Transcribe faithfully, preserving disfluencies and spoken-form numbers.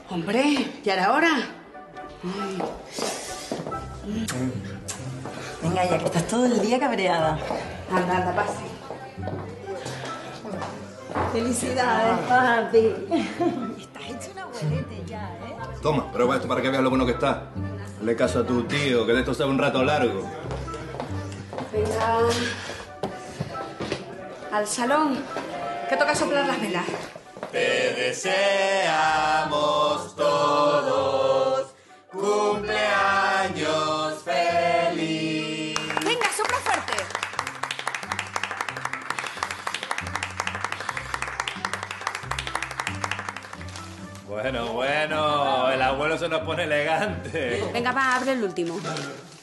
Hombre, ¿ya era hora? Venga, ya que estás todo el día cabreada. Anda, anda, pase. Felicidades, papi. Estás hecho un abuelete ya, ¿eh? Toma, prueba esto para que veas lo bueno que está. Dale caso a tu tío, que de esto sabe un rato largo. Venga. Al salón, que toca soplar las velas. Te deseamos todos cumpleaños feliz. Venga, sopla fuerte. Bueno, bueno, el abuelo se nos pone elegante. Venga, va, abre el último.